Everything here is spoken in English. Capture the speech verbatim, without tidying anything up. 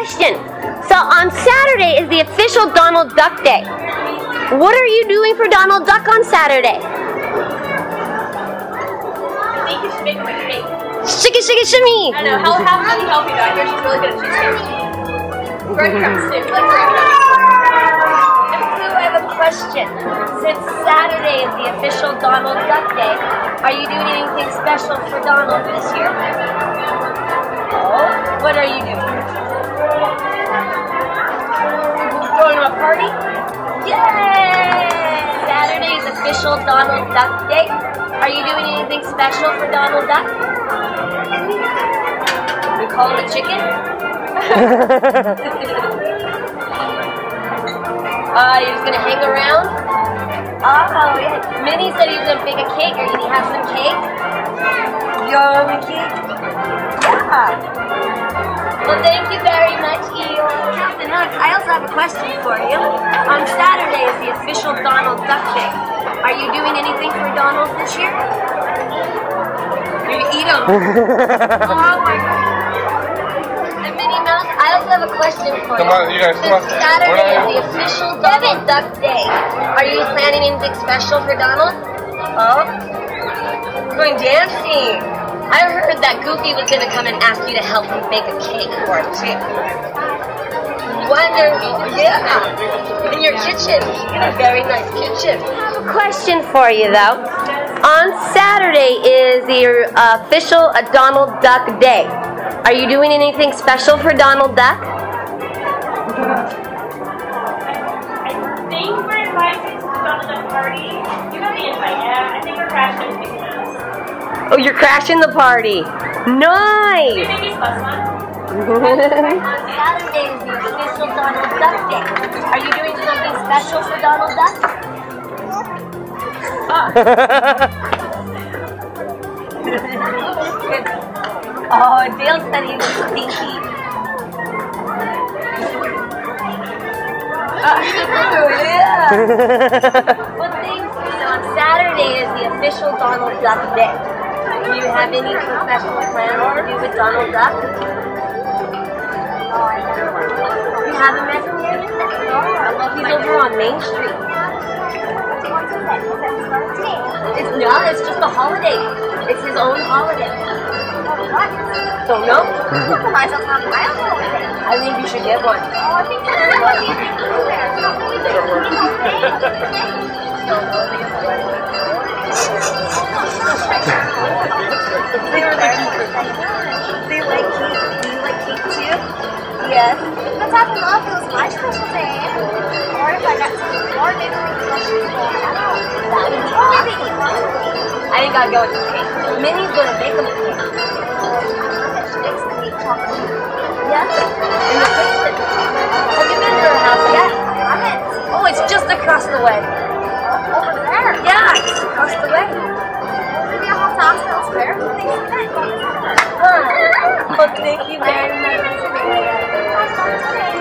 question. So on Saturday is the official Donald Duck Day. What are you doing for Donald Duck on Saturday? I think you should make him a cake. Shiki shiki shimmy! I know, how, how really healthy though. I hear she's really good at cheesecake. Breadcrumbs too, like breadcrumbs. And Blue, I have a question. Since Saturday is the official Donald Duck Day, are you doing anything special for Donald this year? Oh, what are you doing? Throwing him a party? Yay! Saturday is official Donald Duck Day. Are you doing anything special for Donald Duck? We call him a chicken? uh, you're just gonna hang around? Oh, yeah. Minnie said he was gonna bake a cake. Are you gonna have some cake? Yummy cake? Yeah. Well, thank you very much, Eel. Captain Hunt, I also have a question for you. On Saturday is the official Donald Duck Day. Are you doing anything for Donald this year? You're gonna eat him. Oh my God. And Minnie Mouse, I also have a question for you. Come on, you guys, come on. Since Saturday is the official Donald Duck Day, are you planning anything special for Donald? Oh? Going dancing. I heard that Goofy was gonna come and ask you to help him bake a cake for him too. Wonderful, yeah. In your kitchen, in a very nice kitchen. Question for you though. On Saturday is the uh, official uh, Donald Duck Day. Are you doing anything special for Donald Duck? I think we're invited to the Donald Duck party. You got the invite, yeah? I think we're crashing Mickey Mouse. Oh, you're crashing the party. Nice! Do you think he's plus one? On Saturday is the official Donald Duck Day. Are you doing something special for Donald Duck? Oh, Dale said he was stinky. Uh, yeah. Well, thank you. So on Saturday is the official Donald Duck Day. Do you have any professional plans to do with Donald Duck? You haven't met him yet? No, he's over on Main Street. It's not, it's just a holiday. It's his own holiday. Don't know? I think you should get one. They were there. Do you like cake? Do you like cake too? Yes. Let's have a love. It was my special day. Or if I got some more, maybe we could go to the That would be awesome. I think I'll go with the cake. Minnie's gonna bake them a cake. She makes the cake chocolate. Yeah? In the kitchen. Have you been to her house yet? I haven't. Oh, it's just across the way. Over there. Yeah, just across the way. Maybe I'll have to ask those bears if they can fit. Huh. Well, thank you very much.